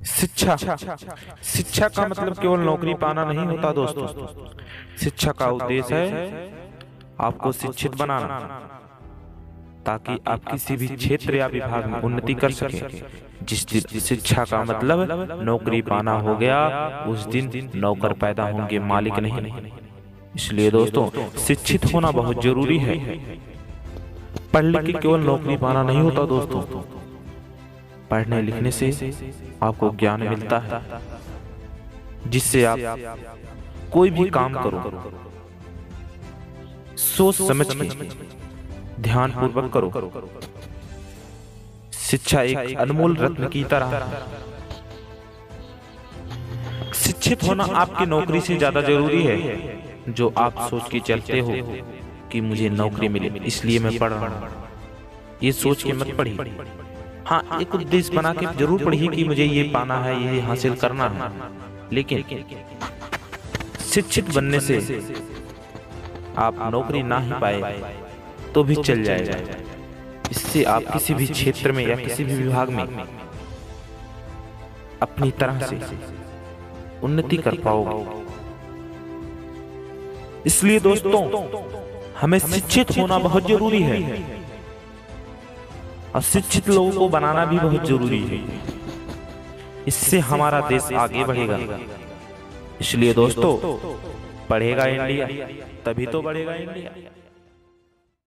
शिक्षा। शिक्षा का मतलब केवल नौकरी पाना नहीं होता दोस्तों। शिक्षा का उद्देश्य है आपको शिक्षित बनाना, ताकि आप किसी भी क्षेत्र या विभाग में उन्नति कर सके। जिस दिन शिक्षा का मतलब नौकरी पाना हो गया, उस दिन नौकर पैदा होंगे, मालिक नहीं। इसलिए दोस्तों शिक्षित होना बहुत जरूरी है। पढ़ लिख के केवल नौकरी पाना नहीं होता दोस्तों। पढ़ने लिखने से आपको ज्ञान मिलता है, जिससे आप कोई भी काम करो सोच समझ के ध्यान पूर्वक करो। शिक्षा एक अनमोल रत्न की तरह। शिक्षित होना आपकी नौकरी से ज्यादा जरूरी है। जो आप सोच के चलते हो कि मुझे नौकरी मिले इसलिए मैं पढ़ रहा हूं, ये सोच के मत पढ़िए। हाँ, एक उद्देश्य बना के जरूर पढ़िए कि मुझे ये पाना है, ये हासिल करना है। लेकिन शिक्षित बनने से आप नौकरी ना ही पाए तो भी चल जाएगा। इससे आप किसी भी क्षेत्र में या किसी भी विभाग में अपनी तरह से उन्नति कर पाओगे। इसलिए दोस्तों हमें शिक्षित होना बहुत जरूरी है और शिक्षित लोगों को बनाना भी बहुत जरूरी है। इससे हमारा देश आगे बढ़ेगा। इसलिए दोस्तों पढ़ेगा इंडिया तभी तो बढ़ेगा इंडिया।